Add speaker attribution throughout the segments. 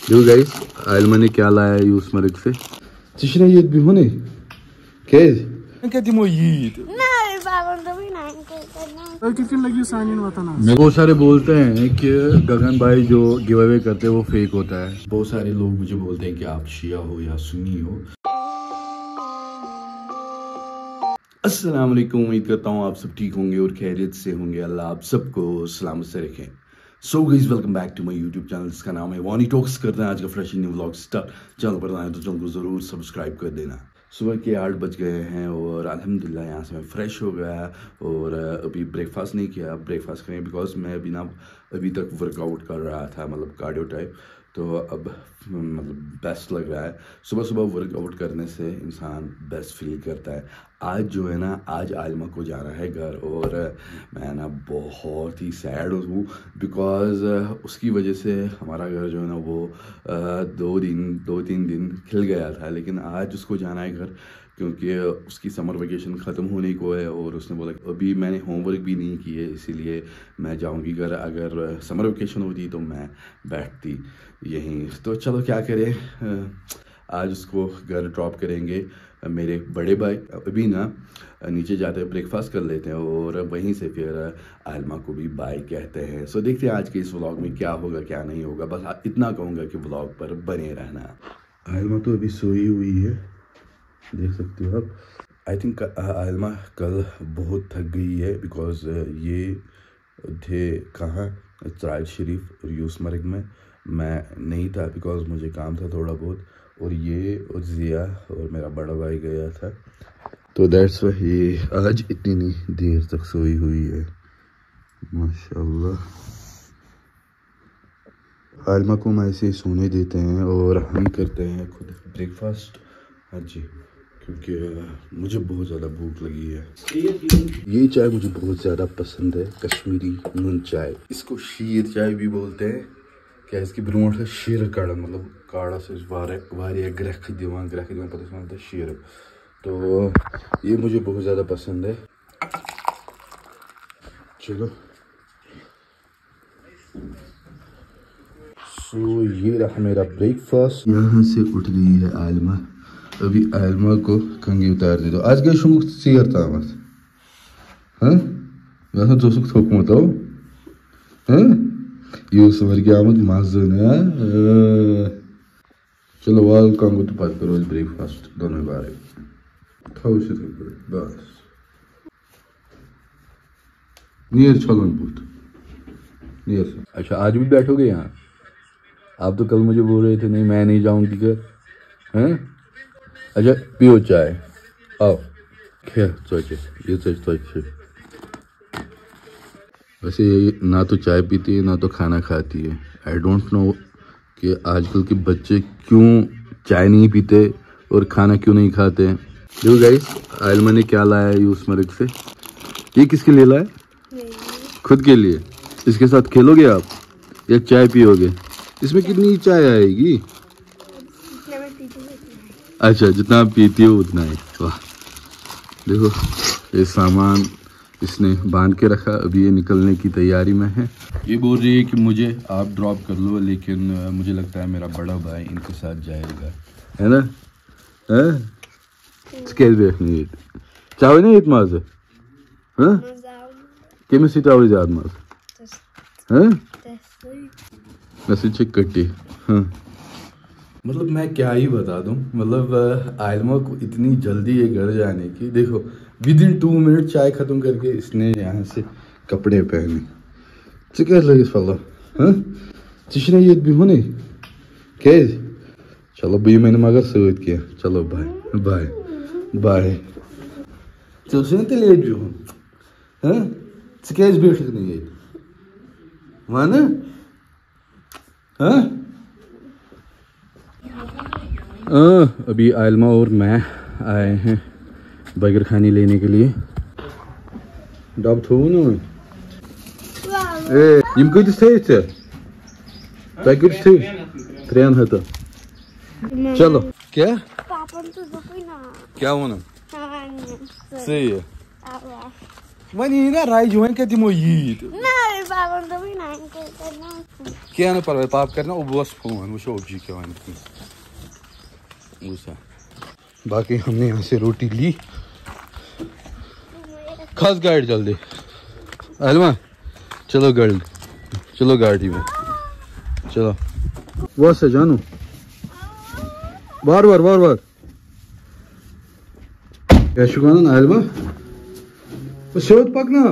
Speaker 1: देखो गाइस, आयलमा ने क्या लाया है यूसमर्ग से। चिशना ये भी होने कैज क्या दिमो ये बहुत सारे बोलते हैं कि गगन भाई जो गिव अवे करते हैं वो फेक होता है। बहुत सारे लोग मुझे बोलते हैं कि आप शिया हो या सुन्नी हो। अस्सलाम वालेकुम, उम्मीद करता हूँ आप सब ठीक होंगे और खैरियत से होंगे। अल्लाह आप सबको सलामत से रखें। So guys, welcome back to my YouTube channel जिसका नाम है वानी टॉक्स। करते हैं आज का fresh new vlog start. Channel पर आए तो चैनल को ज़रूर सब्सक्राइब कर देना। सुबह के 8 बज गए हैं और अल्हम्दुलिल्लाह यहाँ से मैं फ़्रेश हो गया और अभी ब्रेकफास्ट नहीं किया। ब्रेकफास्ट करें बिकॉज मैं अभी तक वर्कआउट कर रहा था, मतलब कार्डियो टाइप। तो अब मतलब बेस्ट लग रहा है। सुबह सुबह वर्कआउट करने से इंसान बेस्ट फील करता है। आज जो है ना, आज आयलमा को जाना है घर और मैं ना बहुत ही सैड हूँ बिकॉज़ उसकी वजह से हमारा घर जो है ना वो 2-3 दिन खिल गया था। लेकिन आज उसको जाना है घर क्योंकि उसकी समर वेकेशन ख़त्म होने को है और उसने बोला अभी मैंने होमवर्क भी नहीं किए, इसीलिए मैं जाऊंगी घर। अगर समर वेकेशन होती तो मैं बैठती यहीं। तो चलो क्या करें, आज उसको घर ड्रॉप करेंगे। मेरे बड़े भाई अभी ना नीचे जाते हैं, ब्रेकफास्ट कर लेते हैं और वहीं से फिर आयलमा को भी बाय कहते हैं। सो देखते हैं आज के इस व्लॉग में क्या होगा क्या नहीं होगा। बस इतना कहूँगा कि व्लॉग पर बने रहना। आयलमा तो अभी सोई हुई है, देख सकते हो आप। आई थिंक आयलमा कल बहुत थक गई है बिकॉज ये थे कहाँ, ट्रायल शरीफ और यूसमर्ग में। मैं नहीं था बिकॉज मुझे काम था थोड़ा बहुत, और ये और जिया और मेरा बड़ा भाई गया था। तो दैट्स वाई ये आज इतनी देर तक सोई हुई है। माशाल्लाह। आयलमा को हम ऐसे सोने देते हैं और हम करते हैं खुद ब्रेकफास्ट। हाँ जी, क्योंकि मुझे बहुत ज़्यादा भूख लगी है। ये चाय मुझे बहुत ज़्यादा पसंद है, कश्मीरी नून चाय। इसको शीर चाय भी बोलते हैं। क्या इसकी ब्रोट है शीर काढ़ा, मतलब काढ़ा से वारिया ग्रख दिवान पता है शीर। तो ये मुझे बहुत ज़्यादा पसंद है। चलो सो ये रहा मेरा ब्रेकफास्ट। यहाँ से उठ गई है आयलमा। अभी आयलमा को कंगी उतार दे दो। आज गए शुमुक सीर तामत हाँ वैसा जोसुक थोकमत हो हाँ यूसमर्ग की आमद मज़न है। चलो वाल कंगू तो पत करो ब्रेकफास्ट दोनों बारे खाओ से बस नियर चलन बुत नियर से। अच्छा आज भी बैठोगे यहाँ? आप तो कल मुझे बोल रहे थे नहीं मैं नहीं जाऊँगी घर, हैं? अच्छा पियो चाय, आओ क्या ये वैसे ये ना तो चाय पीती है ना तो खाना खाती है। आई डोंट नो कि आजकल के बच्चे क्यों चाय नहीं पीते और खाना क्यों नहीं खाते हैं। देखो गाइस, आयलमा ने क्या लाया है यूसमर्ग से। ये किसके लिए लाया? खुद के लिए। इसके साथ खेलोगे आप या चाय पियोगे? इसमें कितनी चाय आएगी? अच्छा जितना आप पीती हो उतना ही। वाह देखो ये सामान इसने बांध के रखा, अभी ये निकलने की तैयारी में है। ये बोल रही है कि मुझे आप ड्रॉप कर लो, लेकिन मुझे लगता है मेरा बड़ा भाई इनके साथ जाएगा, है ना? चावे नहीं इतना से हाँ केमिस चावे ज्यादा मज हाँ वैसे चेक कट्टी हाँ। मतलब मैं क्या ही बता दूं, मतलब आयलमा को इतनी जल्दी है घर जाने की। देखो विदिन 2 मिनट चाय खत्म करके इसने यहाँ से कपड़े पहने। चिकन लगे फला हाँ चिशना ये भी होने कैज। चलो भाई मैंने मगर सत किया। चलो बाय बाय बाय। चल सुन तेल ये भी हो हाँ कैज बैठ नहीं ये माना हाँ। अभी आयलमा और मैं आए हैं बर्गर खाने लेने के लिए। डब थो ना यम कतिस थे तह कतिस थे 3 हथ। चलो क्या क्या वनो सही है वनी ना राय जो है कहती मो यीत क्या ना पर पाप करना वो बस फोन वो शोप जी क्या गुस्सा। बाकी हमने यहाँ से रोटी ली। खास गाइड जल्दी अलमा चलो गाइड चलो गाड़ी में चलो वो से जानू बार बार बार बार क्या शुक्रान अलमा वो शोध पकना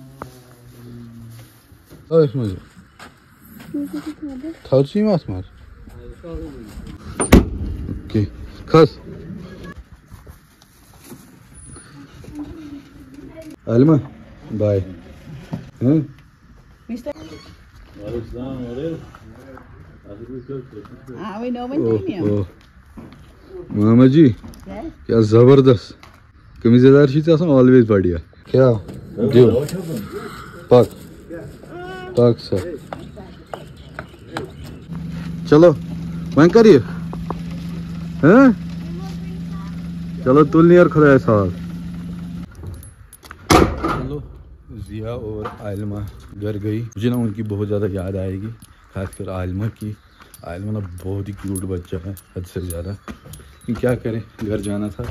Speaker 1: इसमें थर्ची मास मार ओके खास अलमा बाय हैं मामा जी क्या जबरदस्त कमीजेदार चीज ऑलवेज बढ़िया क्या दियो पक पक सर चलो वहीं करिए हैं चलो तुलनी और खुदा साहब चलो जिया और आयलमा घर गई। मुझे ना उनकी बहुत ज़्यादा याद आएगी खासकर आयलमा की। आयलमा ना बहुत ही क्यूट बच्चा है हद से ज़्यादा। क्या करें घर जाना था।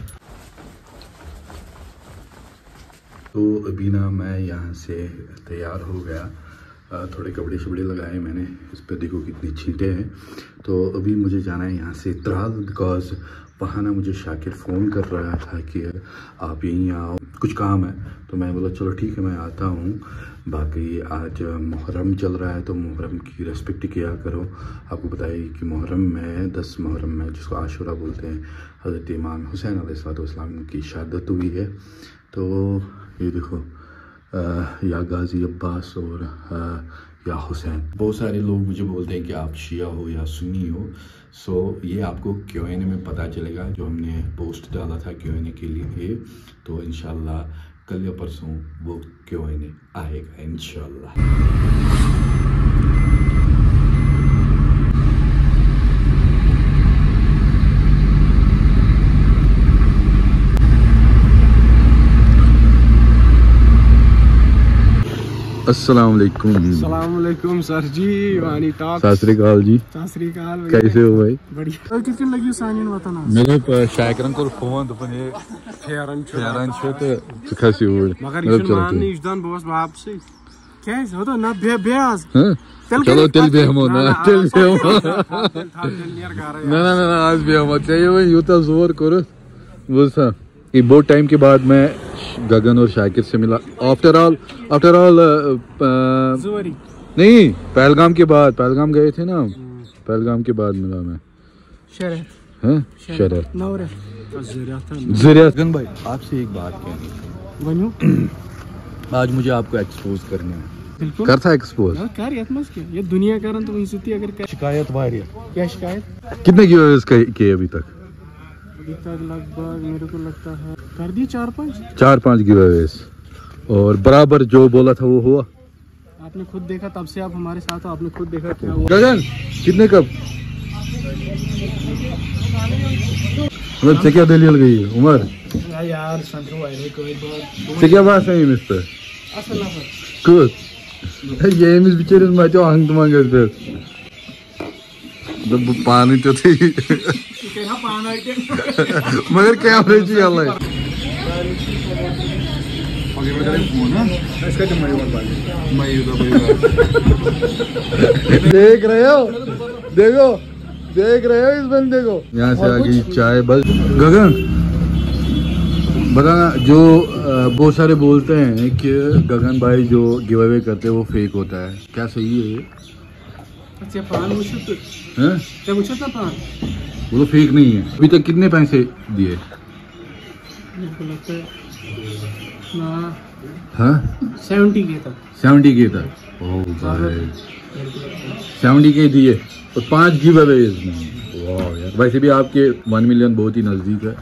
Speaker 1: तो अभी ना मैं यहाँ से तैयार हो गया। थोड़े कपड़े शपड़े लगाए मैंने। इस पर देखो कितनी छींटे हैं। तो अभी मुझे जाना है यहाँ से त्राल बिकॉज वहाँ ना मुझे शाकिर फ़ोन कर रहा था कि आप यहीं आओ कुछ काम है। तो मैं बोला चलो ठीक है मैं आता हूँ। बाकी आज मुहर्रम चल रहा है तो मुहर्रम की रेस्पेक्ट किया करो। आपको बताइए कि मुहर्रम में 10 मुहर्रम में जिसको आशुरा बोलते हैं हज़रत इमाम हुसैन अलैहिस्सलाम की शहादत हुई है। तो ये देखो या गाजी अब्बास और या हुसैन। बहुत सारे लोग मुझे बोलते हैं कि आप शिया हो या सुन्नी हो। सो ये आपको Q&A में पता चलेगा जो हमने पोस्ट डाला था Q&A के लिए। तो इंशाल्लाह कल या परसों वो Q&A आएगा इंशाल्लाह। अस्सलाम वालेकुम सर जी वानी टॉक। सत श्री अकाल जी। सत श्री अकाल कैसे हो भाई? बढ़िया। कितनी लगी सानिन वतन मेरे शायकरन को फोन दपन ये फेरन छ तो खसी उड़ मगर ये मान निजदान बस वापस क्या हो तो ना बेयाज चलो तेल बेहमो ना तेल बेहमो ना आज बेहमो चाहिए यूता जोर करो बुझा। ये बहुत टाइम के बाद मैं गगन और शाकिर से मिला। आफ्टर ऑल नहीं पहलगाम के बाद पहलगाम गए थे ना पहलगाम के बाद मिला मैं। गगन भाई आपसे एक बात कहनी आज मुझे आपको एक्सपोज करना है। करता एक्सपोज ये दुनिया कारण तो अगर शिकायत वारिया क्या शिकायत कितने की अभी तक लगभग मेरे को लगता है कर दिए 4-5 गिवअवेज और बराबर जो बोला था वो हुआ। आपने खुद देखा तब से आप हमारे साथ हो। आपने खुद देखा क्या हुआ। गगन कितने कब मतलब से क्या दलील गई उमर यार से क्या बात है मिस्टर कुछ ये मिस बिचारे मैं तो हंग मांगे पानी तो थी मगर क्या देख रहे हो इस बंदे को। यहाँ से आ गई चाय बस। गगन बताना जो बहुत सारे बोलते हैं कि गगन भाई जो गिव अवे करते हैं वो फेक होता है क्या सही है ये? वो तो फेक नहीं है। अभी तक कितने पैसे दिए? हाँ 70K तक। ओह भाई 70K दिए और 5 गिव अवे इसमें। वाह यार वैसे भी आपके 1 मिलियन बहुत ही नजदीक है।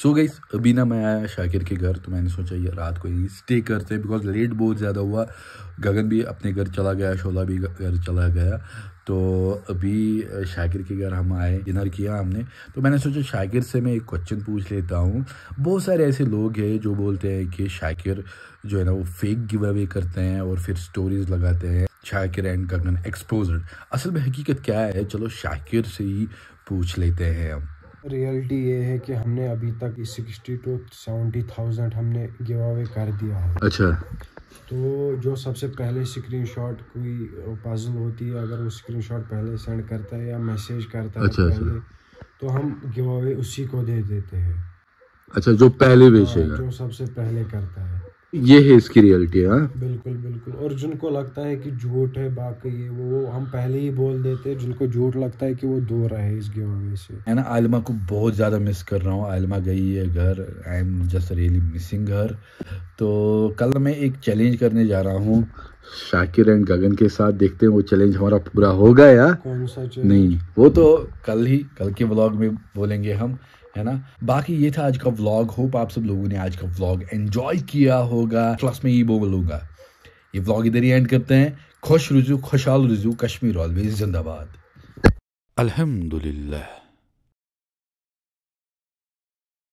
Speaker 1: सो गाइस अभी ना मैं आया शाकिर के घर, तो मैंने सोचा ये रात को ही स्टे करते हैं बिकॉज लेट बहुत ज़्यादा हुआ। गगन भी अपने घर चला गया, शोला भी घर चला गया, तो अभी शाकिर के घर हम आए, डिनर किया हमने। तो मैंने सोचा शाकिर से मैं एक क्वेश्चन पूछ लेता हूँ। बहुत सारे ऐसे लोग हैं जो बोलते हैं कि शाकिर जो है ना वो फेक गिव अवे करते हैं और फिर स्टोरीज लगाते हैं, शाकिर एंड गगन एक्सपोज्ड। असल में हकीकत क्या है, चलो शाकिर से ही पूछ लेते हैं हम।
Speaker 2: रियलिटी ये है कि हमने अभी तक 60 to 70,000 हमने गिव अवे कर दिया है।
Speaker 1: अच्छा,
Speaker 2: तो जो सबसे पहले स्क्रीनशॉट कोई पजल होती है, अगर वो स्क्रीनशॉट पहले सेंड करता है या मैसेज करता है
Speaker 1: अच्छा,
Speaker 2: पहले, तो हम गिव अवे उसी को दे देते हैं।
Speaker 1: अच्छा, जो पहले बेचेगा,
Speaker 2: जो सबसे पहले करता है,
Speaker 1: ये है इसकी रियलिटी। हाँ
Speaker 2: बिल्कुल बिल्कुल। और जिनको लगता है कि झूठ है बाकी ये वो हम पहले ही बोल देते हैं, जिनको झूठ लगता है कि वो दो रहे इस गिव अवे से।
Speaker 1: है ना, आलिमा को बहुत ज़्यादा मिस कर रहा हूँ। आलिमा गई है घर, I am just really missing her. तो कल मैं एक चैलेंज करने जा रहा हूँ शाकिर एंड गगन के साथ, देखते हैं वो चैलेंज हमारा पूरा होगा या
Speaker 2: कौन सा चैलेंज?
Speaker 1: नहीं, वो तो कल के व्लॉग में बोलेंगे हम, है ना। बाकी ये था आज का व्लॉग। होप आप सब लोगों ने आज का व्लॉग एंजॉय किया होगा। क्लास में ये बोलूँगा, ये व्लॉग इधर ही एंड करते हैं। खुश रुजू, खुशहाल रुजू, कश्मीर ऑलवेज जिंदाबाद। अल्हम्दुलिल्लाह।